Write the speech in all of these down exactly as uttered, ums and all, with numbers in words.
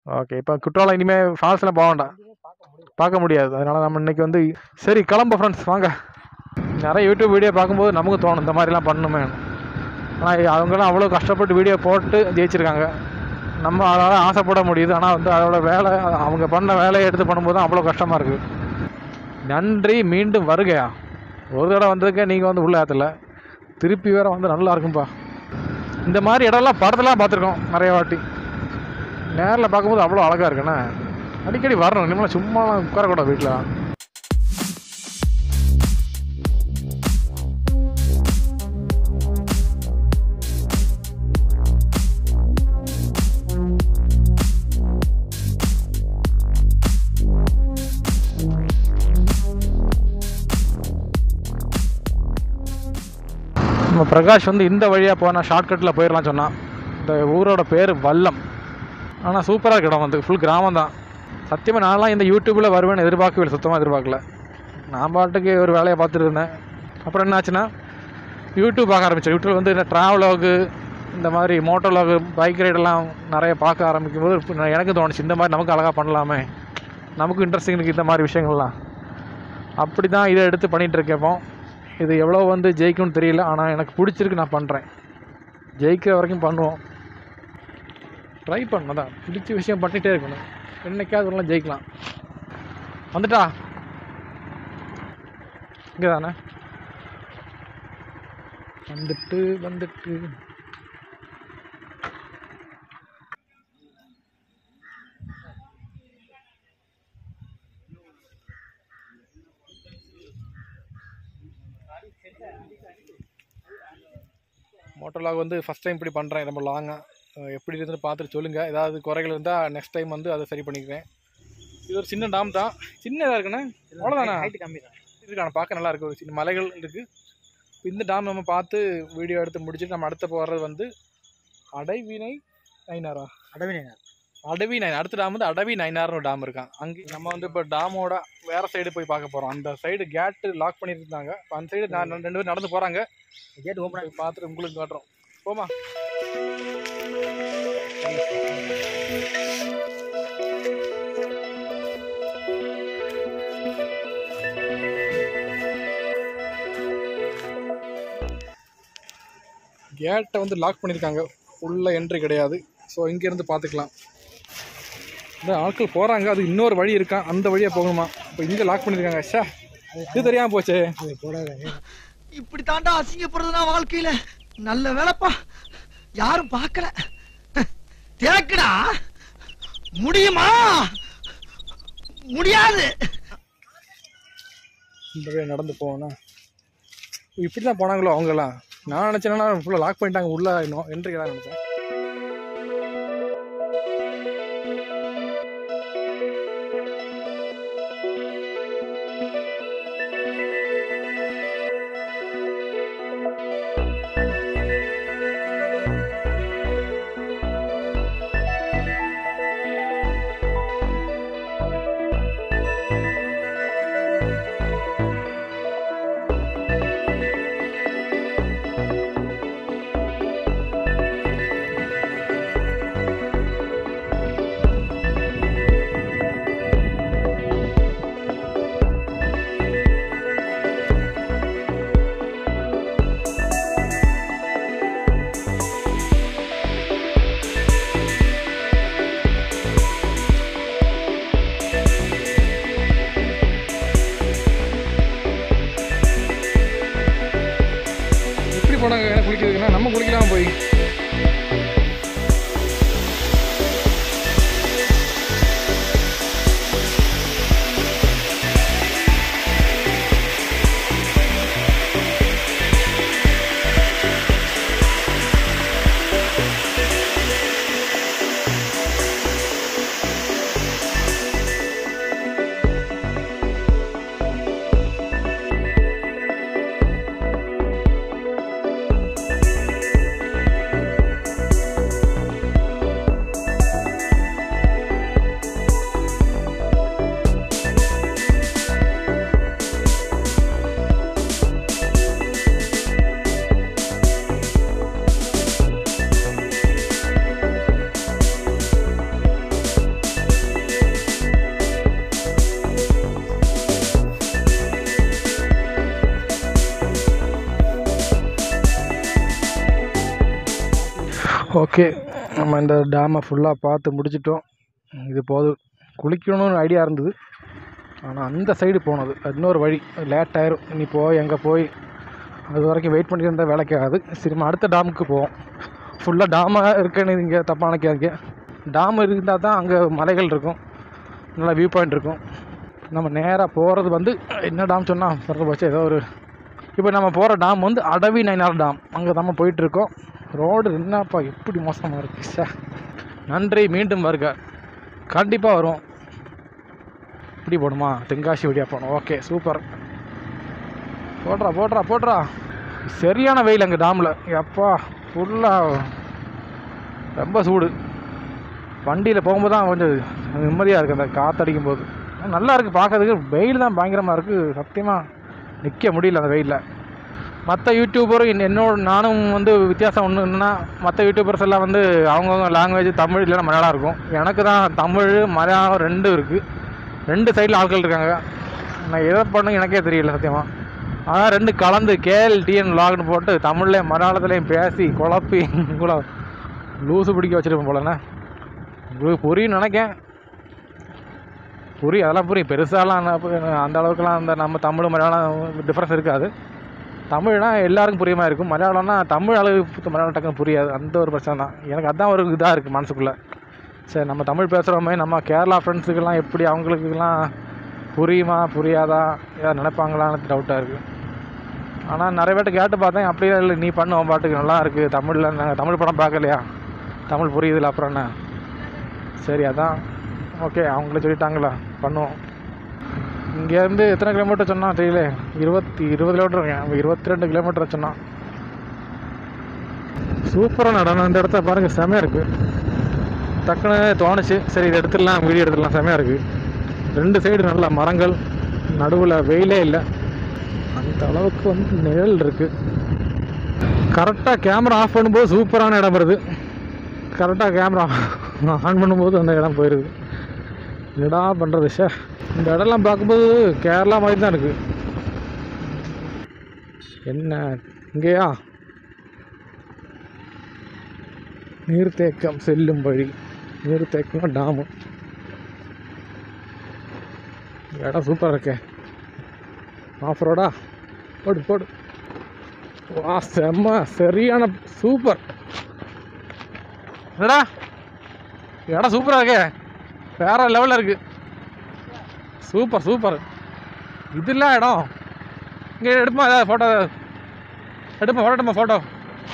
Okay. இப்போ குற்றாலம் இனிமேல் ஃபால்ஸ்லாம் போக வேண்டாம், பார்க்க முடியாது. அதனால் நம்ம இன்றைக்கி வந்து சரி கிளம்ப ஃப்ரெண்ட்ஸ் வாங்க. நிறைய யூடியூப் வீடியோ பார்க்கும்போது நமக்கு தோணும் இந்த மாதிரிலாம் பண்ணணுமே. ஆனால் அவங்களாம் அவ்வளோ கஷ்டப்பட்டு வீடியோ போட்டு ஜெயிச்சிருக்காங்க. நம்ம அதனால் ஆசைப்பட முடியுது. ஆனால் வந்து அதோட வேலை அவங்க பண்ண வேலையை எடுத்து பண்ணும்போது தான் அவ்வளோ கஷ்டமாக இருக்குது. நன்றி, மீண்டும் வருகையா. ஒரு தடவை வந்ததுக்கே நீங்கள் வந்து உள்ள ஏற்றல, திருப்பி வேறு வந்து நல்லா இருக்கும்பா. இந்த மாதிரி இடம்லாம் படத்தெல்லாம் பார்த்துருக்கோம் நிறைய வாட்டி, நேரில் பார்க்கும்போது அவ்வளோ அழகாக இருக்குண்ணே. அடிக்கடி வரணும், இனிமேல் சும்மா உட்காரக்கூடாது வீட்டில். நம்ம பிரகாஷ் வந்து இந்த வழியாக போனால் ஷார்ட்கட்டில் போயிடலாம் சொன்னான். இந்த ஊரோட பேர் வல்லம். ஆனால் சூப்பராக இருக்கு இடம், வந்து ஃபுல் கிராமம் தான். சத்தியமாக நான்லாம் இந்த யூடியூப்பில் வருவேன்னு எதிர்பார்க்கவே சுத்தமாக எதிர்பார்க்கல. நான் பாட்டுக்கு ஒரு வேலையை பார்த்துட்டு இருந்தேன். அப்புறம் என்னாச்சுன்னா யூடியூப் பார்க்க ஆரம்பித்தேன். யூடியூப் வந்து இந்த ட்ராவலாகு, இந்த மாதிரி மோட்டோலாகு, பைக் ரைடெல்லாம் நிறைய பார்க்க ஆரம்பிக்கும் போது எனக்கு தோணுச்சு இந்த மாதிரி நமக்கு அழகாக பண்ணலாமே, நமக்கும் இன்ட்ரெஸ்டிங் இருக்குது இந்த மாதிரி விஷயங்கள்லாம். அப்படி தான் இதை எடுத்து பண்ணிகிட்ருக்கேப்போ. இது எவ்வளோ வந்து ஜெயிக்கும்னு தெரியல, ஆனால் எனக்கு பிடிச்சிருக்கு, நான் பண்ணுறேன். ஜெயிக்கிற வரைக்கும் பண்ணுவோம், ட்ரை பண்ணணும். தான் பிடிச்ச விஷயம் பண்ணிகிட்டே இருக்கணும், என்னைக்காவது ஒன்றும் ஜெயிக்கலாம். வந்துட்டா இங்கே தானே வந்துட்டு வந்துட்டு மோட்டோலாக் வந்து ஃபஸ்ட் டைம் இப்படி பண்ணுறேன். ரொம்ப லாங்காக எப்படி இருந்து பார்த்துட்டு சொல்லுங்கள். ஏதாவது குறைகள் இருந்தால் நெக்ஸ்ட் டைம் வந்து அதை சரி பண்ணிக்கிறேன். இது ஒரு சின்ன டாம் தான், சின்னதாக இருக்குண்ணே, அவ்வளோதானே, ஹைட்டு கம்மி தான் இருக்கான, பார்க்க நல்லா இருக்குது. ஒரு சின்ன மலைகள் இருக்குது. இந்த டாம் நம்ம பார்த்து வீடியோ எடுத்து முடிச்சுட்டு நம்ம அடுத்த போகிறது வந்து அடைவினை நைனாரா அடவி நைனார் அடவி நைனார் அடுத்த டாம் வந்து அடவி நைனார்னு ஒரு டாம் இருக்கான். அங்கே நம்ம வந்து இப்போ டாமோட வேறு சைடு போய் பார்க்க போகிறோம். அந்த சைடு கேட்டு லாக் பண்ணியிருந்தாங்க, இப்போ அந்த சைடு நான் ரெண்டு பேரும் நடந்து போகிறாங்க. கேட்டு ஓப்பன் ஆகி பார்த்துட்டு உங்களுக்கு காட்டுறோம், போமா. கேட்டை வந்து லாக் பண்ணியிருக்காங்க, உள்ள என்ட்ரி கிடையாது. ஸோ இங்கேருந்து பார்த்துக்கலாம். இந்த ஆட்கள் போகிறாங்க, அது இன்னொரு வழி இருக்கா, அந்த வழியாக போகணுமா. இப்போ இங்கே லாக் பண்ணியிருக்காங்க. ஷா, இது தெரியாமல் போச்சே. இப்படி தாண்டா அசிங்கப்படுறதுனா வாழ்க்கையில. நல்ல வேலைப்பா, யாரும் பார்க்கல. தேக்கடா முடியுமா? முடியாது. இந்த வழியாக நடந்து போகணும். இப்படி தான் போனாங்களோ அவங்கெல்லாம். நான் நினச்சேன்னா ஃபுல்லாக லாக் பண்ணிட்டாங்க, உள்ள இன்னும் என்ட்ரி தான் நினச்சேன். ஓகே, நம்ம இந்த டேமை ஃபுல்லாக பார்த்து முடிச்சிட்டோம். இது போதும். குளிக்கணும்னு ஐடியா இருந்தது, ஆனால் அந்த சைடு போனது இன்னொரு வழி, லேட் ஆயிரும். இனி போய் எங்கே போய் அது வரைக்கும் வெயிட் பண்ணிட்டு இருந்தால் வேலைக்கு ஆகாது. சரி, அடுத்த டேமுக்கு போவோம். ஃபுல்லாக டேமாக இருக்குன்னு இங்கே தப்பாக நினைக்காதீங்க. டேம் இருந்தால் தான் அங்கே மலைகள் இருக்கும், நல்லா வியூ பாயிண்ட் இருக்கும். நம்ம நேராக போகிறது வந்து என்ன டேம் சொன்னால் பிறகு போச்சு ஏதோ ஒரு. இப்போ நம்ம போகிற டேம் வந்து அடவி நைனார் டேம். அங்கே நம்ம போயிட்டுருக்கோம். ரோடு என்னப்பா எப்படி மோசமாக இருக்குது சார். நன்றி, மீண்டும் வருக. கண்டிப்பாக வரும். இப்படி போகணுமா? தென்காசி வழியாக போகணும். Okay, super. போடுறா போடுறா போடுறா. சரியான வெயில் அங்கே டேமில். எப்பா ஃபுல்லாக ரொம்ப சூடு. வண்டியில் போகும்போது தான் கொஞ்சம் நிம்மதியாக இருக்குது, அந்த காற்றடிக்கும் போது நல்லா இருக்குது பார்க்கறதுக்கு. வெயில் தான் பயங்கரமாக இருக்குது, சத்தியமாக நிற்க முடியல அந்த வெயிலில். மற்ற யூடியூபரும் என்னோட நானும் வந்து வித்தியாசம் ஒன்று என்னென்னா, மற்ற யூடியூபர்ஸ் எல்லாம் வந்து அவங்கவுங்க லாங்குவேஜ் தமிழ் இல்லைன்னா மலையாளம் இருக்கும். எனக்கு தான் தமிழ் மலையாளம் ரெண்டும் இருக்குது. ரெண்டு சைடில் ஆட்கள் இருக்காங்க. நான் எதை பண்ணு எனக்கே தெரியல சத்தியமாக. ஆனால் ரெண்டு கலந்து கேஎல்டிஎன் வ்ளாக்னு போட்டு தமிழ்லேயும் மலையாளத்துலேயும் பேசி குழப்பி உங்களை லூஸு பிடிக்க வச்சுருப்பேன் போலண்ணே. உங்களுக்கு புரியும் நினைக்கேன். புரியும், அதெல்லாம் புரியும். பெருசாலாம் அந்த அளவுக்குலாம் அந்த நம்ம தமிழ் மலையாளம் டிஃப்ரென்ஸ் இருக்காது. தமிழ்னா எல்லாருக்கும் புரியுமா இருக்கும். மலையாளம்னா தமிழ் அளவுக்கு மலையாளம் டக்குன்னு புரியாது. அந்த ஒரு பிரச்சனை தான் எனக்கு. அதுதான் ஒரு இதாக இருக்குது மனசுக்குள்ளே. சரி, நம்ம தமிழ் பேசுகிறோமே, நம்ம கேரளா ஃப்ரெண்ட்ஸுக்கெல்லாம் எப்படி அவங்களுக்குலாம் புரியுமா புரியாதா ஏதாவது நினைப்பாங்களான்னு டவுட்டாக இருக்குது. ஆனால் நிறைய பேர்ட்ட கேட்டு பார்த்தேன், அப்படியே இல்லை நீ பண்ணுவோம் பாட்டுக்கு நல்லா இருக்குது. தமிழில் நாங்கள் தமிழ் படம் பார்க்கலையா, தமிழ் புரியுதில்ல, அப்புறம் என்ன. சரி, அதான் ஓகே, அவங்களே சொல்லிட்டாங்களா பண்ணுவோம். இங்கேருந்து எத்தனை கிலோமீட்டர் சொன்னால் தெரியல. இருபத்தி இருபது கிலோமீட்டர் இருக்கேன். இருபத்தி ரெண்டு கிலோமீட்டர் சொன்னான். சூப்பராக நடனம். இந்த இடத்த பாருங்கள், செமையாக இருக்குது. டக்குன்னு தோணுச்சு, சரி இதை எடுத்துடலாம், வீடியோ எடுத்துடலாம். செமையாக இருக்குது. ரெண்டு சைடு நல்ல மரங்கள், நடுவில் வெயிலே இல்லை. அந்த அளவுக்கு வந்து நிழல் இருக்குது. கரெக்டாக கேமரா ஆஃப் பண்ணும்போது சூப்பரான இடம் வருது. கரெக்டாக கேமரா ஆன் பண்ணும்போது அந்த இடம் போயிடுது. என்னடா பண்ணுறது சார். இந்த இடம்லாம் பார்க்கும்போது கேரளா மாதிரி தான் இருக்குது. என்ன இங்கேயா நீர்த்தேக்கம் செல்லும் வழி, நீர்த்தேக்கம் டாமு. இடம் சூப்பராக இருக்கே. ஆஃப் ரோடா, போடு போடு. வா, செம்ம சரியான சூப்பர். என்னடா இடம் சூப்பராக இருக்கே, வேற லெவலில் இருக்குது. Super super. இதெல்லாம் இடம் இங்கே எடுப்போம். ஏதாவது ஃபோட்டோ எடுப்போம், ஃபோட்டோ எடுப்போம் ஃபோட்டோ.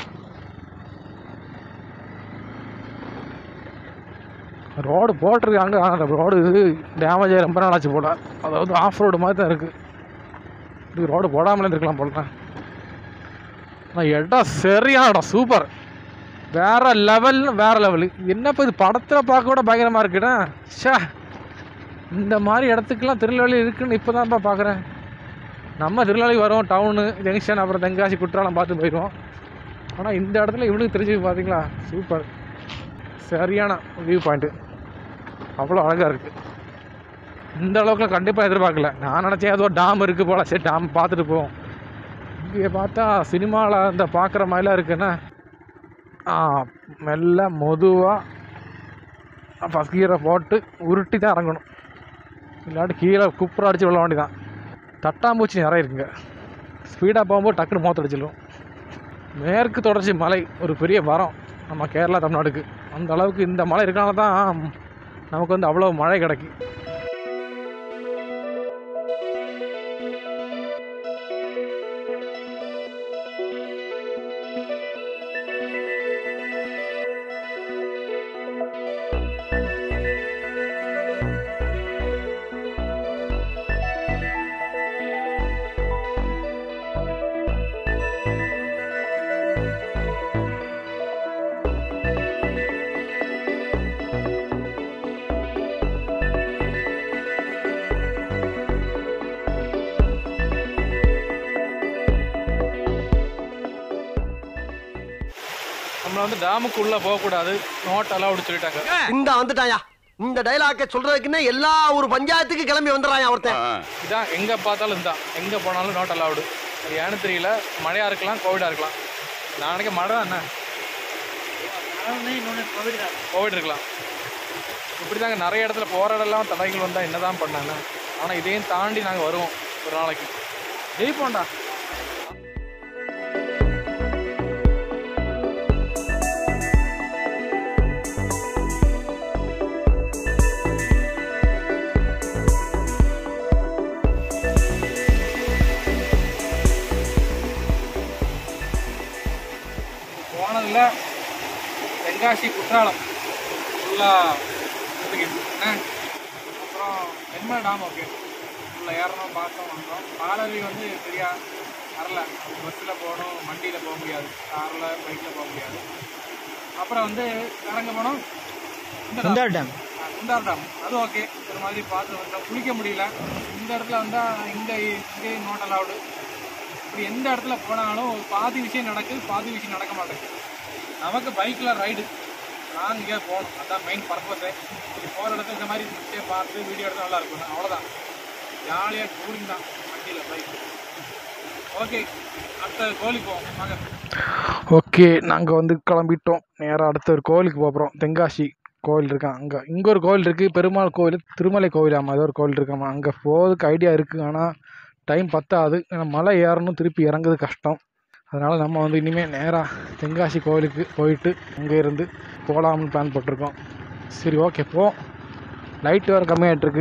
ரோடு போட்டிருக்காங்க, ஆனால் ரோடு இது டேமேஜ் ஆகி ரொம்ப நாள் ஆச்சு போல. அதாவது ஆஃப் ரோடு மாதிரி தான் இருக்குது. இது ரோடு போடாமலே இருந்துருக்கலாம் போல. ஆனால் இடம் சரியான இடம், சூப்பர். வேறு லெவல், வேறு லெவலு. என்னப்போ இது படத்தில் பார்க்க கூட பயங்கரமாக இருக்குண்ணா. ஷா, இந்த மாதிரி இடத்துக்குலாம் திருநெல்வேலி இருக்குதுன்னு இப்போ தான்ப்பா பார்க்குறேன். நம்ம திருநெல்வேலி வரோம், டவுனு ஜங்ஷன், அப்புறம் தென்காசி குற்றாலம் பார்த்து போயிடுவோம். ஆனால் இந்த இடத்துல இவனுக்கு தெரிஞ்சு பார்த்தீங்களா, சூப்பர். சரியான வியூ பாயிண்ட்டு, அவ்வளோ அழகாக இருக்குது. இந்த அளவுக்குலாம் கண்டிப்பாக எதிர்பார்க்கல. நான் நினச்சேன் ஏதோ டேம் இருக்குது போல், சரி டேம் பார்த்துட்டு போவோம். இங்கே பார்த்தா சினிமாவில் இந்த பார்க்குற மாதிரிலாம் இருக்குன்னா, மெல்ல மெதுவாக ஃபஸ்ட் கீரை போட்டு உருட்டி தான் இறங்கணும். இல்லாட்டி கீழே குப்புற அடித்து விழ வேண்டி தான். தட்டாம்பூச்சி நிறைய இருக்குங்க. ஸ்பீடாக போகும்போது டக்குன்னு மோத்த அடிச்சிடும். மேற்கு தொடர்ச்சி மலை ஒரு பெரிய வரம் நம்ம கேரளா தமிழ்நாடுக்கு. அந்த அளவுக்கு இந்த மலை இருக்கனால தான் நமக்கு வந்து அவ்வளோ மழை கிடைக்கும். நம்ம வந்து டேமுக்குள்ள போக கூடாது, நோட் அலௌட் சொல்லிட்டாங்க. இந்த வந்துட்டாயா, இந்த டைலாக்க சொல்றதுக்குன்னே எல்லா ஒரு பஞ்சாயத்துக்கு கிளம்பி வந்துறாயா ஒருத்தன். இதான் எங்க பார்த்தாலும் தான், எங்க போனாலும் நோட் அலௌடு. ஏன்னு தெரியல, மழையா இருக்கலாம், கோவிடா இருக்கலாம். நான் நினைக்க மழை தான். என்ன கோவிட் இருக்கலாம். இப்படி தாங்க நிறைய இடத்துல போகிற இடம்லாம் தடைகள் வந்தால் என்ன தான் பண்ணாங்க. ஆனால் இதையும் தாண்டி நாங்கள் வருவோம் ஒரு நாளைக்கு. ஜெயிப்போண்டா. போனதில் தென்காசி குற்றாலம் ஃபுல்லாக என்ன, அப்புறம் நென்மலை டாம் ஓகே ஃபுல்லாக ஏறணும் பார்த்தோம் வந்தோம். பாலருவி வந்து சரியா வரல, பஸ்ஸில் போகணும், வண்டியில் போக முடியாது, காரில் பைக்கில் போக முடியாது. அப்புறம் வந்து இறங்க போனோம் குண்டாரு டேம். குண்டாரு டேம் அது ஓகே, ஒரு மாதிரி பார்த்து வந்தோம். குளிக்க முடியல. இந்த இடத்துல வந்தால் இங்கே இங்கேயும் நோட் அலவுடு. இப்படி எந்த இடத்துல போனாலும் பாதி விஷயம் நடக்குது, பாதி விஷயம் நடக்க மாட்டேங்குது. நமக்கு பைக்கில் ரைடு நான் இங்கே போகணும், அதுதான் மெயின் பர்பஸே. இப்படி போகிற இடத்துல இந்த மாதிரி விஷயம் பார்த்து வீடியோ எடுத்து நல்லா இருக்கும், அவ்வளோதான். ஜாலியாக டூரிங் தான் வண்டியில் பைக். ஓகே, அடுத்த கோயிலுக்கு போவோம் வாங்க. ஓகே, நாங்கள் வந்து கிளம்பிட்டோம். நேராக அடுத்த ஒரு கோயிலுக்கு போகிறோம். தென்காசி கோவில் இருக்கான் அங்கே. இங்கே ஒரு கோவில் இருக்குது, பெருமாள் கோவில், திருமலை கோவில். ஆமாம், ஏதோ ஒரு கோவில் இருக்காமா. அங்கே போகிறதுக்கு ஐடியா இருக்குது, ஆனால் டைம் பத்தாது. ஏன்னா மலை ஏறணும், திருப்பி இறங்குறது கஷ்டம். அதனால் நம்ம வந்து இனிமேல் நேராக தென்காசி கோவிலுக்கு போயிட்டு அங்கே இருந்து போகலாம்னு பிளான் போட்டிருக்கோம். சரி ஓகே போ. லைட் வேறு கம்மியாகிட்டுருக்கு.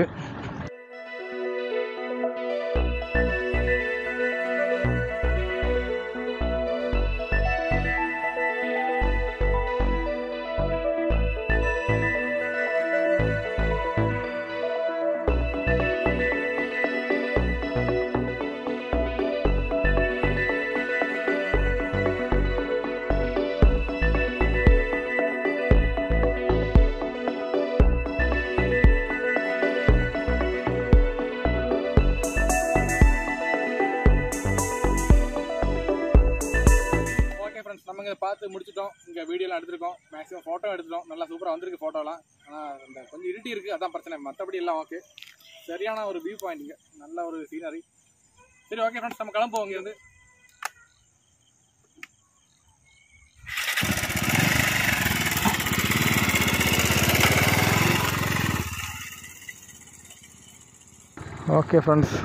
நம்ம இங்கே பார்த்து முடிச்சிட்டோம். இங்கே வீடியோலாம் எடுத்துருக்கோம், மேக்ஸிமம் ஃபோட்டோ எடுத்துட்டோம். நல்லா சூப்பராக வந்திருக்கு ஃபோட்டோலாம். ஆனால் இந்த கொஞ்சம் இருட்டி இருக்குது, அதான் பிரச்சனை. மற்றபடி எல்லாம் ஓகே. சரியான ஒரு வியூ பாயிண்ட், இங்கே நல்ல ஒரு சீனரி. சரி ஓகே ஃப்ரெண்ட்ஸ், நம்ம கிளம்புவோம் இங்கேருந்து. ஓகே ஃப்ரெண்ட்ஸ்,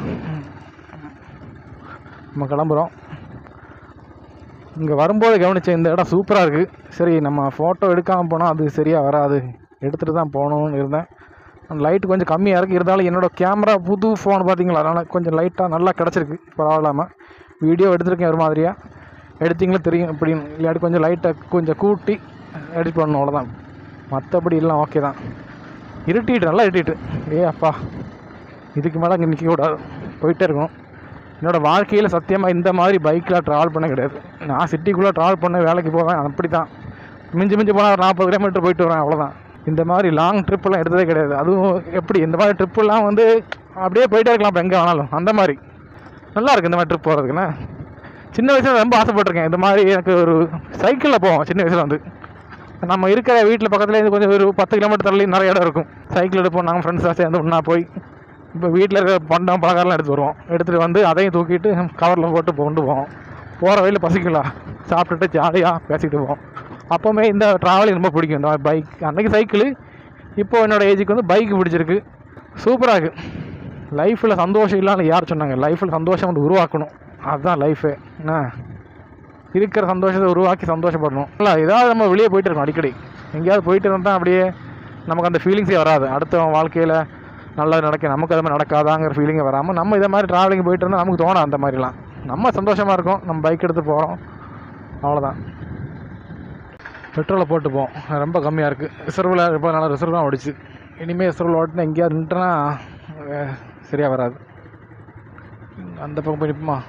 நம்ம கிளம்புறோம். இங்கே வரும்போது கவனித்தேன், இந்த இடம் சூப்பராக இருக்குது. சரி நம்ம ஃபோட்டோ எடுக்காமல் போனால் அது சரியாக வராது, எடுத்துகிட்டு தான் போகணுன்னு இருந்தேன். லைட்டு கொஞ்சம் கம்மியாக இருக்குது. இருந்தாலும் என்னோடய கேமரா புது ஃபோன் பார்த்தீங்களா, அதனால் கொஞ்சம் லைட்டாக நல்லா கிடச்சிருக்கு, பரவாயில்லாமல். வீடியோ எடுத்துருக்கேன் ஒரு மாதிரியாக, எடுத்திங்களே தெரியும் இப்படின்னு. இல்லாட்டி கொஞ்சம் லைட்டாக கொஞ்சம் கூட்டி எடிட் பண்ணணும், அவ்வளோதான். மற்றபடி எல்லாம் ஓகே தான். இருட்டிட்டு நல்லா இருட்டிட்டு. ஏ அப்பா, இதுக்கு மேலே அங்கே நிற்கக்கூடாது, போயிட்டே இருக்கும். என்னோடய வாழ்க்கையில் சத்தியமாக இந்த மாதிரி பைக்கில் ட்ராவல் பண்ண கிடையாது. நான் சிட்டிக்குள்ளே ட்ராவல் பண்ண வேலைக்கு போவேன், அப்படி தான். மிஞ்சி மிஞ்சி போனால் ஒரு நாற்பது கிலோமீட்டர் போயிட்டு வரேன், அவ்வளோதான். இந்த மாதிரி லாங் ட்ரிப்பெல்லாம் எடுத்ததே கிடையாது. அதுவும் எப்படி இந்த மாதிரி ட்ரிப்பெல்லாம் வந்து அப்படியே போயிட்டே இருக்கலாம் இப்போ எங்கே வேணாலும். அந்த மாதிரி நல்லா இருக்குது இந்த மாதிரி ட்ரிப் போகிறதுக்குண்ணே. சின்ன வயசில் ரொம்ப ஆசைப்பட்டிருக்கேன் இந்த மாதிரி. எனக்கு ஒரு சைக்கிளில் போவோம் சின்ன வயசில் வந்து. நம்ம இருக்கிற வீட்டில் பக்கத்துலேருந்து கொஞ்சம் ஒரு பத்து கிலோமீட்டர் தள்ளி நிறைய இடம் இருக்கும். சைக்கிள் எடுப்போம் நாங்கள் ஃப்ரெண்ட்ஸாக சேர்ந்து ஒன்றா போய். இப்போ வீட்டில் இருக்கிற பண்டம் பலகாரம்லாம் எடுத்து வருவோம். எடுத்துகிட்டு வந்து அதையும் தூக்கிட்டு கவரில் போட்டு கொண்டு போவோம். போகிற வழியில் பசிக்கலாம், சாப்பிட்டுட்டு ஜாலியாக பேசிக்கிட்டு போவோம். அப்போவுமே இந்த ட்ராவலிங் ரொம்ப பிடிக்கும். இந்த பைக் அன்றைக்கி சைக்கிள், இப்போது என்னோடய ஏஜுக்கு வந்து பைக்கு பிடிச்சிருக்கு. சூப்பராக இருக்குது. லைஃப்பில் சந்தோஷம் இல்லாமல் யார் சொன்னாங்க? லைஃப்பில் சந்தோஷம் வந்து உருவாக்கணும், அதுதான் லைஃபே. என்ன இருக்கிற சந்தோஷத்தை உருவாக்கி சந்தோஷப்படணும். இல்லை ஏதாவது நம்ம வெளியே போயிட்டு இருக்கணும் அடிக்கடி. எங்கேயாவது போயிட்டு இருந்தால் அப்படியே நமக்கு அந்த ஃபீலிங்ஸே வராது. அடுத்த வாழ்க்கையில் நல்லது நடக்க நமக்கு அது மாதிரி நடக்காதாங்கிற ஃபீலிங்கே வராமல் நம்ம இதை மாதிரி ட்ராவலிங் போயிட்டு இருந்தால் நமக்கு தோணும் அந்த மாதிரிலாம். நம்ம சந்தோஷமாக இருக்கும், நம்ம பைக் எடுத்து போகிறோம், அவ்வளோதான். பெட்ரோலை போட்டுப்போம், ரொம்ப கம்மியாக இருக்குது. ரிசர்வில் இப்போ நல்லா ரிசர்வ் தான் ஓடிச்சு. இனிமேல் ரிசர்வில் ஓட்டினா எங்கேயாவது நின்றுனா சரியாக வராது. அந்த பக்கம் போய் நிற்போமா?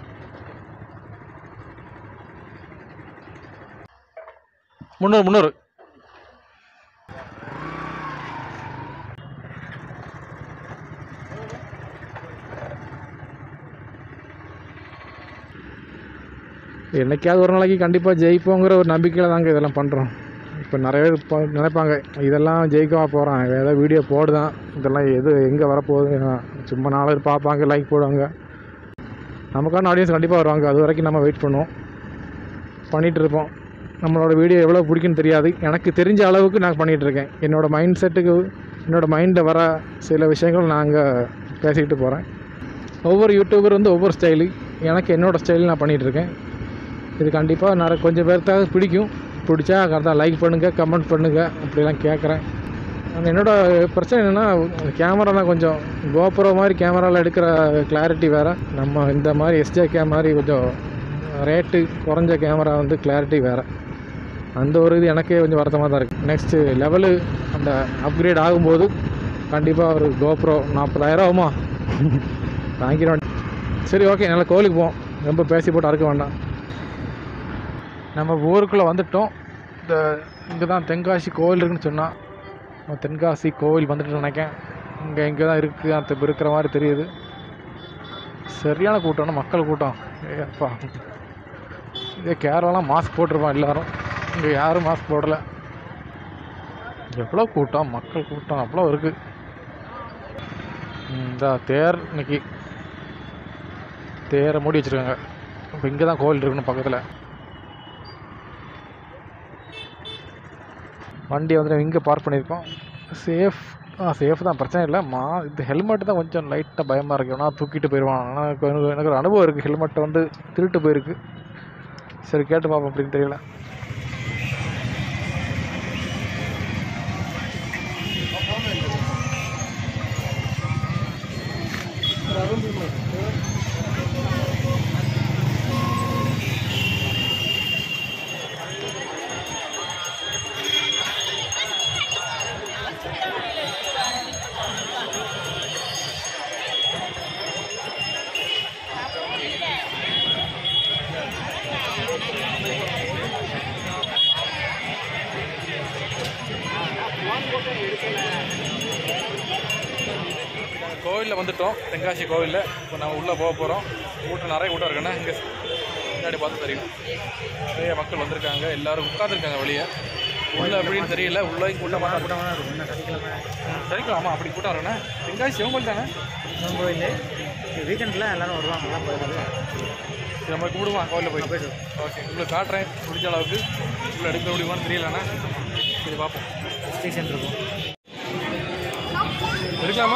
முந்நூறு முந்நூறு என்னைக்காவது ஒரு நாளைக்கு கண்டிப்பாக ஜெயிப்போங்கிற ஒரு நம்பிக்கையில் தாங்க இதெல்லாம் பண்ணுறோம். இப்போ நிறைய பேர் இப்போ நினைப்பாங்க இதெல்லாம் ஜெயிக்கவா போகிறான், ஏதாவது வீடியோ போடுதான், இதெல்லாம் எது எங்கே வரப்போகுது, சும்மா நாலு பேர் பார்ப்பாங்க, லைக் போடுவாங்க. நமக்கான ஆடியன்ஸ் கண்டிப்பாக வருவாங்க. அது வரைக்கும் நம்ம வெயிட் பண்ணுவோம், பண்ணிகிட்டு இருப்போம். நம்மளோட வீடியோ எவ்வளோ பிடிக்குன்னு தெரியாது. எனக்கு தெரிஞ்ச அளவுக்கு நான் பண்ணிகிட்ருக்கேன். என்னோடய மைண்ட் செட்டுக்கு என்னோடய மைண்டில் வர சில விஷயங்கள் நாங்கள் பேசிக்கிட்டு போகிறேன். ஒவ்வொரு யூடியூபர் வந்து ஒவ்வொரு ஸ்டைலு. எனக்கு என்னோடய ஸ்டைல் நான் பண்ணிகிட்ருக்கேன். இது கண்டிப்பாக நிறைய கொஞ்சம் பேர்த்தாக பிடிக்கும். பிடிச்சா கரெக்டாக லைக் பண்ணுங்கள், கமெண்ட் பண்ணுங்கள், அப்படிலாம் கேட்குறேன். என்னோடய பிரச்சனை என்னென்னா கேமரா தான் கொஞ்சம் கோப்ரோ மாதிரி கேமராவில் எடுக்கிற கிளாரிட்டி வேறு. நம்ம இந்த மாதிரி எஸ்ஜே கே மாதிரி கொஞ்சம் ரேட்டு குறைஞ்ச கேமரா வந்து கிளாரிட்டி வேறு. அந்த ஒரு இது எனக்கே கொஞ்சம் வருத்தமாக தான் இருக்குது. நெக்ஸ்ட்டு லெவலு அந்த அப்கிரேட் ஆகும்போது கண்டிப்பாக ஒரு கோப்ரோ நாற்பதாயிரம் ஆகுமா வாங்கிடுவேன். சரி, ஓகே, நல்லா கோவிலுக்கு போவோம். ரொம்ப பேசி போட்டு அறுக்க வேண்டாம். நம்ம ஊருக்குள்ளே வந்துவிட்டோம். இந்த இங்கே தான் தென்காசி கோவில் இருக்குதுன்னு சொன்னால் தென்காசி கோவில் வந்துட்டு நினைக்கேன். இங்கே இங்கே தான் இருக்குது அந்த இருக்கிற மாதிரி தெரியுது. சரியான கூட்டம்னா மக்கள் கூட்டம். ஏப்பா, இதே கேரளாலாம் மாஸ்க் போட்டிருப்பான் எல்லோரும். இங்கே யாரும் மாஸ்க் போடலை. எவ்வளோ கூட்டம், மக்கள் கூட்டம் அவ்வளோ இருக்குது. இந்த தேர் இன்னைக்கு தேரை மூடி வச்சுருக்காங்க. இப்போ இங்கே தான் கோவில் இருக்குன்னு பக்கத்தில். வண்டி வந்துட்டு இங்கே பார்க் பண்ணியிருக்கோம். சேஃப் ஆ சேஃப் தான், பிரச்சனை இல்லை. மா இந்த ஹெல்மெட் தான் கொஞ்சம் லைட்டாக பயமாக இருக்குது. ஏன்னா தூக்கிட்டு போயிடுவான். ஆனால் எனக்கு எனக்கு ஒரு அனுபவம் இருக்குது. ஹெல்மெட்டை வந்து திருட்டு போயிருக்கு. சரி, கேட்டு பார்ப்போம். அப்படின்னு தெரியல. கோவிலில் வந்துவிட்டோம். தென்காசி கோவிலில் இப்போ நம்ம உள்ளே போக போகிறோம். கூட்டம் நிறைய கூட்டம் இருக்குன்னா இங்கே முன்னாடி பார்த்து தெரியும். நிறைய மக்கள் வந்திருக்காங்க. எல்லோரும் உட்காந்துருக்காங்க வெளியே. உள்ளே எப்படின்னு தெரியல. உள்ளே கூட்டம் கூட்டமாக தான் இருக்கும். சனிக்கிழமை சனிக்கிழமை அப்படி கூட்டம் இருக்குண்ணா. தென்காசி சிவன் கோவில் தானே? சிவன் கோவில் வீக்கெண்டில் எல்லோரும் வருவாங்க. எல்லாம் போயிருக்காங்க. நம்ம கும்பிடுவோம் கோவிலில் போய் போயிட்டு. ஓகே, உங்களுக்கு காட்டுறேன் முடிஞ்ச அளவுக்கு. உள்ள எடுக்க முடியுமான்னு தெரியலண்ணா. இது பார்ப்போம். ஸ்டேஷன் இருக்கும், எடுக்கலாமா?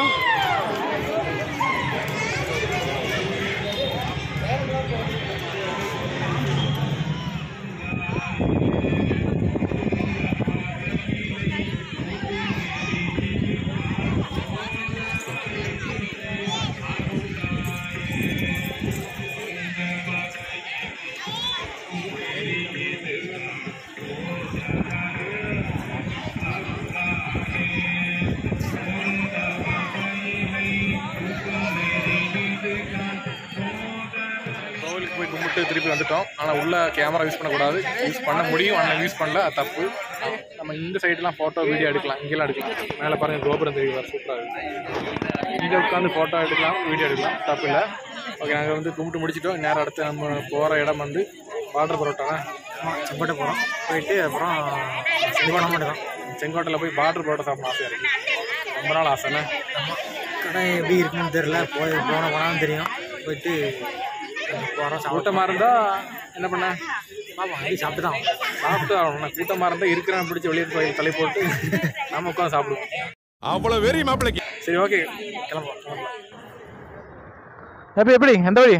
போய் கும்பிட்டு திருப்பி வந்துட்டோம். ஆனால் உள்ள கேமரா யூஸ் பண்ணக்கூடாது. யூஸ் பண்ண முடியும், ஆனால் யூஸ் பண்ணல, அது தப்பு. நம்ம இந்த சைடெலாம் ஃபோட்டோ வீடியோ எடுக்கலாம். இங்கெல்லாம் எடுக்கலாம். மேலே பாருங்கள், கோபுரம் தெரியும், சூப்பராக இருக்குது. இங்கே உட்காந்து ஃபோட்டோ எடுக்கலாம், வீடியோ எடுக்கலாம், தப்பு இல்லை. ஓகே, நாங்கள் வந்து கும்பிட்டு முடிச்சிட்டோம். நேரம் அடுத்து நம்ம போகிற இடம் வந்து பார்டர் பரோட்டானா செங்கோட்டை போகிறோம். போயிட்டு அப்புறம் செங்கோட்டை மட்டும் தான். செங்கோட்டையில் போய் பார்டர் பரோட்டா சாப்பிட ஆசையாக இருக்குது. ரொம்ப நாள் ஆசைண்ணே. கடை எப்படி இருக்குன்னு தெரியல. போய் போன போனாலும் தெரியும். போயிட்டு கூட்டமாக இருந்தால் என்ன பண்ண சாப்பிட்டு தான் சாப்பிட்டு ஆகணும். கூட்டமாக இருந்தால் இருக்கிறான் பிடிச்சி வெளியே போய் தலை போட்டு நம்ம உட்காந்து சாப்பிடுவோம். அவ்வளோ வெறி மாப்பிள்ளைக்கு. சரி, ஓகே, கிளம்பலாம் கிளம்பலாம். எப்படி எப்படி எந்த வழி?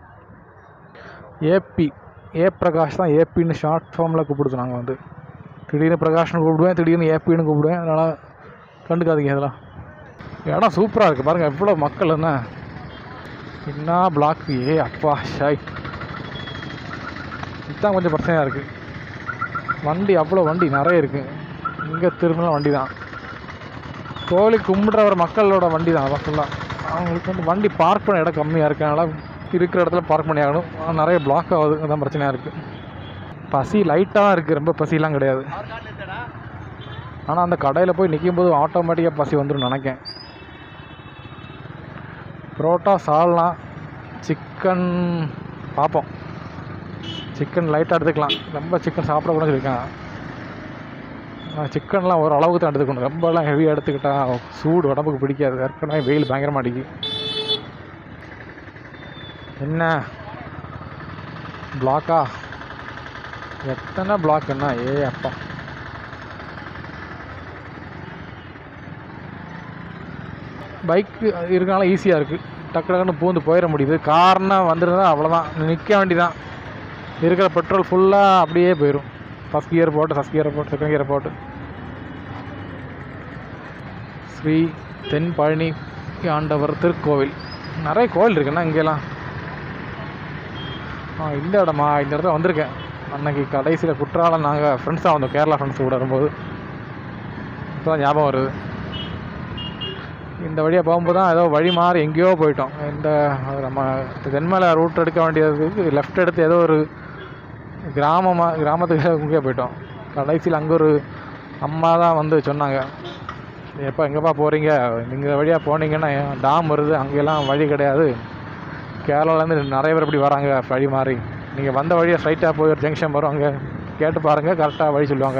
ஏபி ஏ பிரகாஷ் தான். ஏபின்னு ஷார்ட் ஃபார்மில் கூப்பிடுது. நாங்கள் வந்து திடீர்னு பிரகாஷ்னு கூப்பிடுவேன், திடீர்னு ஏபின்னு கூப்பிடுவேன். அதனால் கண்டுக்காதீங்க. இதெல்லாம் இடம் சூப்பராக இருக்குது. பாருங்கள் எவ்வளோ மக்கள். என்ன என்ன பிளாக். ஏ அப்பா ஷாய், இதுதான் கொஞ்சம் பிரச்சனையாக இருக்குது. வண்டி அவ்வளோ வண்டி நிறைய இருக்குது. இங்கே திரும்பினா வண்டி தான். கோவிலுக்கு கும்பிட்றவர் மக்களோட வண்டி தான். அதான் ஃபுல்லாக அவங்களுக்கு வந்து வண்டி பார்க் பண்ண இடம் கம்மியாக இருக்குது. அதனால் இருக்கிற இடத்துல பார்க் பண்ணி ஆகணும். ஆனால் நிறைய பிளாக் ஆகுது. அதுதான் பிரச்சனையாக இருக்குது. பசி லைட்டாக தான் இருக்குது, ரொம்ப பசிலாம் கிடையாது. ஆனால் அந்த கடையில் போய் நிற்கும் போது ஆட்டோமேட்டிக்காக பசி வந்துடும் நினைக்கேன். புரோட்டா, சால்னா, சிக்கன் பார்ப்போம். சிக்கன் லைட்டாக எடுத்துக்கலாம். ரொம்ப சிக்கன் சாப்பிடக்கூடாது சொல்லியிருக்கேன். சிக்கன்லாம் ஒரு அளவுக்கு தான் எடுத்துக்கணும். ரொம்பலாம் ஹெவியாக எடுத்துக்கிட்டால் சூடு உடம்புக்கு பிடிக்காது. ஏற்கனவே வெயில் பயங்கரமாக அடிக்கு. என்ன பிளாக்கா? எத்தனை பிளாக் என்ன ஏ அப்பா. பைக்கு இருக்கனால ஈஸியாக இருக்குது, டக்கு டக்குன்னு பூந்து போயிட முடியுது. கார்னா வந்துருந்தா அவ்வளோதான், நிற்க வேண்டிதான். இருக்கிற பெட்ரோல் ஃபுல்லாக அப்படியே போயிடும். ஃபஸ்ட் கியர் போட்டு ஃபஸ்ட் கியரை போட்டு செகண்ட் கியரை போட்டு. ஸ்ரீ தென் பழனி ஆண்டவர் திருக்கோவில். நிறைய கோவில் இருக்குண்ணா இங்கெல்லாம். ஆ இந்த இடமா, இந்த இடத்துல வந்திருக்கேன் அன்னைக்கு கடைசியில் குற்றாலம். நாங்கள் ஃப்ரெண்ட்ஸாக வந்தோம், கேரளா ஃப்ரெண்ட்ஸ் கூட வரும்போது. இப்போ தான் ஞாபகம் வருது. இந்த வழியாக போகும்போது தான் ஏதோ வழி மாறி எங்கேயோ போயிட்டோம். இந்த நம்ம தென்மலை ரூட் எடுக்க வேண்டியதுக்கு லெஃப்ட் எடுத்து ஏதோ ஒரு கிராமமாக கிராமத்துக்கு இங்கே போயிட்டோம். கடைசியில் அங்கே ஒரு அம்மா தான் வந்து சொன்னாங்க, எப்போ எங்கேப்பா போகிறீங்க, நீங்கள் இந்த வழியாக போனீங்கன்னா டாம் வருது, அங்கெல்லாம் வழி கிடையாது, கேரளாலேருந்து நிறைய பேர் இப்படி வராங்க வழி மாறி, நீங்கள் வந்த வழியாக ஸ்ட்ரைட்டாக போய் ஒரு ஜங்ஷன் வரும், அங்கே கேட்டு பாருங்கள், கரெக்டாக வழி சொல்லுவாங்க.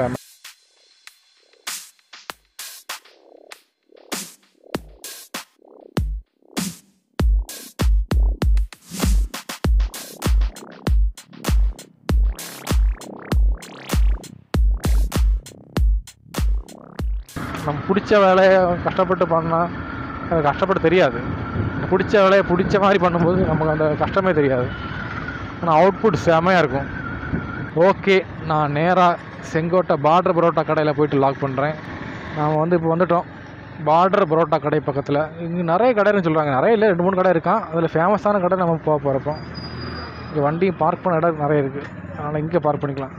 நம்ம பிடிச்ச வேலையை கஷ்டப்பட்டு பண்ணால் அது கஷ்டப்பட்டு தெரியாது. பிடிச்ச வேலையை பிடிச்ச மாதிரி பண்ணும்போது நமக்கு அந்த கஷ்டமே தெரியாது. ஆனால் அவுட்புட் செமையாக இருக்கும். ஓகே, நான் நேராக செங்கோட்டை பார்டர் பரோட்டா கடையில் போய்ட்டு லாக் பண்ணுறேன். நாம் வந்து இப்போ வந்துவிட்டோம் பார்டர் பரோட்டா கடை பக்கத்தில். இங்கே நிறைய கடைன்னு சொல்கிறாங்க, நிறைய இல்லை, ரெண்டு மூணு கடை இருக்கான். அதில் ஃபேமஸான கடை நம்ம போக போகிறப்போ இங்கே வண்டியும் பார்க் பண்ண இடம் நிறைய இருக்குது, அதனால் இங்கே பார்க் பண்ணிக்கலாம்.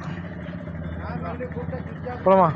போகலாமா?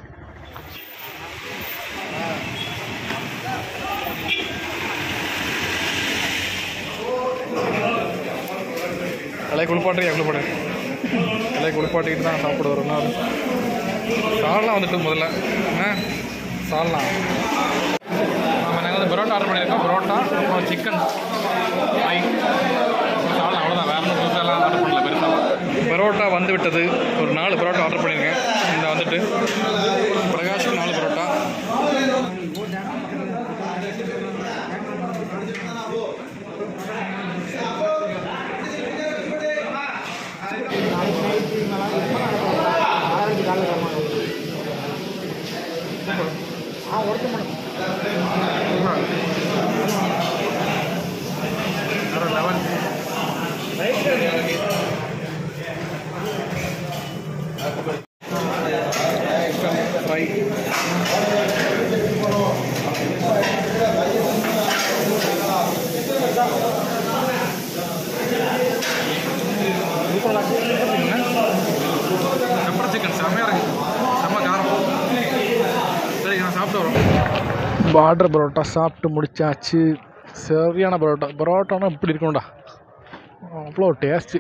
தலையை குளிப்பாட்டுறியா? குளிப்பாடு தலையை குளிப்பாட்டிக்கிட்டு தான் சாப்பிட வரணும். அது சால்லாம் வந்துட்டு முதல்ல என்ன சால்லாம். நம்ம நாங்கள் வந்து பரோட்டா ஆர்டர் பண்ணியிருக்கோம். பரோட்டா அப்புறம் சிக்கன் ஃப்ரை சால்லாம், அவ்வளோதான். வேறு ஒன்றும் புதுசாலாம் ஆர்டர் பண்ணல பெருசாக. பரோட்டா வந்து விட்டது. ஒரு நாலு பரோட்டா ஆர்டர் பண்ணியிருக்கேன். இந்த வந்துட்டு பிரகாஷுக்கு நாலு பரோட்டா. ஃப்ரை பெப்பர் சிக்கன் செம்மையாக இருக்குது, செம்ம காரம். சரி, நான் சாப்பிட்டு வரோம். பார்டர் பரோட்டா சாப்பிட்டு முடிச்சாச்சு. சரியான பரோட்டா. பரோட்டானா இப்படி இருக்கணும்டா, அவ்வளோ டேஸ்ட்டு.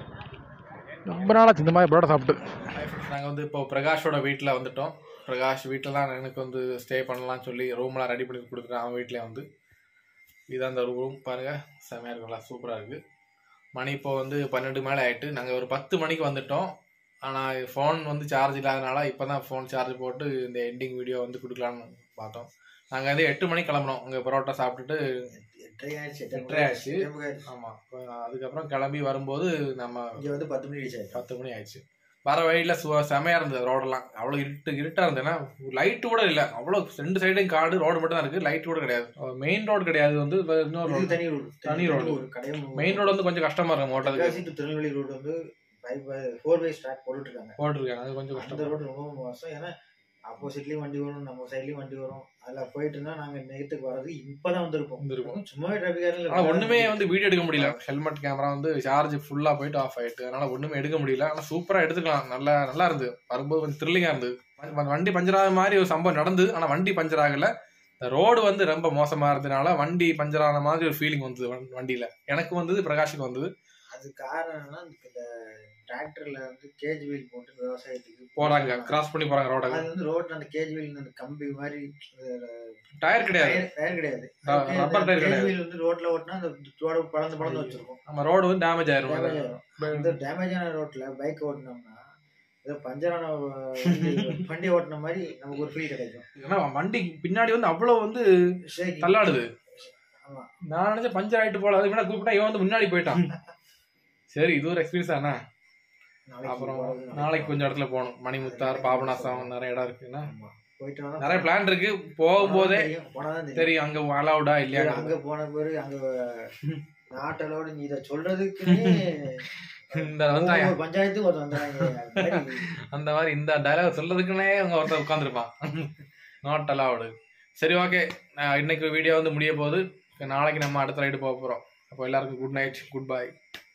ரொம்ப நாளாச்சு இந்த மாதிரி பரோட்டா சாப்பிட்டு. நாங்கள் வந்து இப்போ பிரகாஷோட வீட்டில் வந்துவிட்டோம். பிரகாஷ் வீட்டில் தான் எனக்கு வந்து ஸ்டே பண்ணலான்னு சொல்லி ரூம்லாம் ரெடி பண்ணி கொடுத்துட்டேன். அவன் வீட்டிலே வந்து இதுதான் அந்த ரூம் பாருங்கள், செம்மையாக இருக்குங்களா, சூப்பராக இருக்குது. மணி இப்போ வந்து பன்னெண்டு மேலே ஆகிட்டு. நாங்கள் ஒரு பத்து மணிக்கு வந்துவிட்டோம். ஆனால் ஃபோன் வந்து சார்ஜ் இல்லாதனால இப்போ தான் ஃபோன் சார்ஜ் போட்டு இந்த எண்டிங் வீடியோ வந்து கொடுக்கலான்னு பார்த்தோம். நாங்கள் வந்து எட்டு மணிக்கு கிளம்புனோம். அங்கே பரோட்டா சாப்பிட்டுட்டு எட்டரை ஆயிடுச்சு எட்டரை ஆயிடுச்சு ஆமாம். அதுக்கப்புறம் கிளம்பி வரும்போது நம்ம இங்கே வந்து பத்து மணி ஆயிடுச்சு பத்து மணி ஆயிடுச்சு. வர வழியில் சு செமையாக இருந்தது ரோடெல்லாம். அவ்வளோ இருட்டு இருட்டாக இருந்ததுன்னா லைட்டு கூட இல்லை. அவ்வளோ ரெண்டு சைடும் காடு, ரோடு மட்டும் தான் இருக்குது, லைட்டு கூட கிடையாது. மெயின் ரோடு கிடையாது, வந்து இன்னொரு ரோடு, தனி ரோடு தனி ரோடு மெயின் ரோடு வந்து கொஞ்சம் கஷ்டமாக இருக்கும் ஓட்டத்துக்கு. திருநெல்வேலி ரோடு வந்து ஃபோர் வே ஸ்டார்ட் போட்டுருக்காங்க போட்டுருக்காங்க அது கொஞ்சம் கஷ்டம். அந்த ரோடு ரொம்ப மோசம். ஏன்னா ஆப்போசிட்லேயும் வண்டி வரும், நம்ம சைட்லேயும் வண்டி வரும். அதில் போயிட்டு இருந்தால் நாங்கள் நேரத்துக்கு வர்றது இப்போ தான் வந்துருப்போம் வந்துருக்கோம் சும்மாவே டிராஃபிக்காக. ஆனால் ஒன்றுமே வந்து வீடியோ எடுக்க முடியல. ஹெல்மெட் கேமரா வந்து சார்ஜ் ஃபுல்லாக போயிட்டு ஆஃப் ஆகிட்டு, அதனால் ஒன்றுமே எடுக்க முடியல. ஆனால் சூப்பராக எடுத்துக்கலாம், நல்லா நல்லா இருந்தது. வரும்போது கொஞ்சம் த்ரில்லிங்காக இருந்தது. வண்டி பஞ்சர் ஆகிற மாதிரி ஒரு சம்பவம் நடந்தது. ஆனால் வண்டி பஞ்சர் ஆகலை. இந்த ரோடு வந்து ரொம்ப மோசமாக இருந்ததுனால வண்டி பஞ்சர் ஆன மாதிரி ஒரு ஃபீலிங் வந்தது வண்டியில். எனக்கு வந்தது, பிரகாஷுக்கு வந்தது. அது காரணம்னா இந்த டிராக்டர்ல வந்து கேஜ் வீல் போட்டு விவசாயத்துக்கு போறாங்க, கிராஸ் பண்ணி போறாங்க ரோட. அது வந்து ரோட்ல அந்த கேஜ் வீல் அந்த கம்பி மாதிரி டயர் கிடையாது, டயர் கிடையாது, ரப்பர் டயர் கிடையாது. வீல் வந்து ரோட்ல ஓட்டினா அந்த ரோடு பழந்து பழந்து வச்சிருக்கும். நம்ம ரோடு வந்து டேமேஜ் ஆயிரும். இந்த டேமேஜ் ஆன ரோட்ல பைக் ஓட்டினோம்னா ஏதோ பஞ்சரான வண்டி ஓட்டின மாதிரி நமக்கு ஒரு ஃபீல் கிடைக்கும். ஏன்னா வண்டி பின்னாடி வந்து அவ்வளவு வந்து தள்ளாடுது. ஆமா, நான் நினைச்ச பஞ்சர் ஆயிட்டு போல, அது வேணா கூப்பிட்டா இவன் வந்து முன்னாடி போயிட்டான். சரி, இது ஒரு எக்ஸ்பீரியன்ஸ் தானே. அப்புறம் நாளைக்கு கொஞ்சம் இடத்துல போகணும். மணிமுத்தார், பாபநாசம் நிறைய இடம் இருக்குன்னா நிறைய பிளான் இருக்கு. போகும்போதே தெரியும் அங்க அலவுடா இல்லையா. அங்க போன பிறகு அங்க நாட்டலோட நீ இதை சொல்றதுக்கு இந்த பஞ்சாயத்து அந்த மாதிரி இந்த டைலாக் சொல்றதுக்குன்னே அவங்க ஒருத்தர் உட்காந்துருப்பான். Not allowed. சரி, ஓகே. இன்னைக்கு வீடியோ வந்து முடிய போகுது. நாளைக்கு நம்ம அடுத்த ரைடு போக போறோம். அப்போ எல்லாருக்கும் குட் நைட், குட் பை.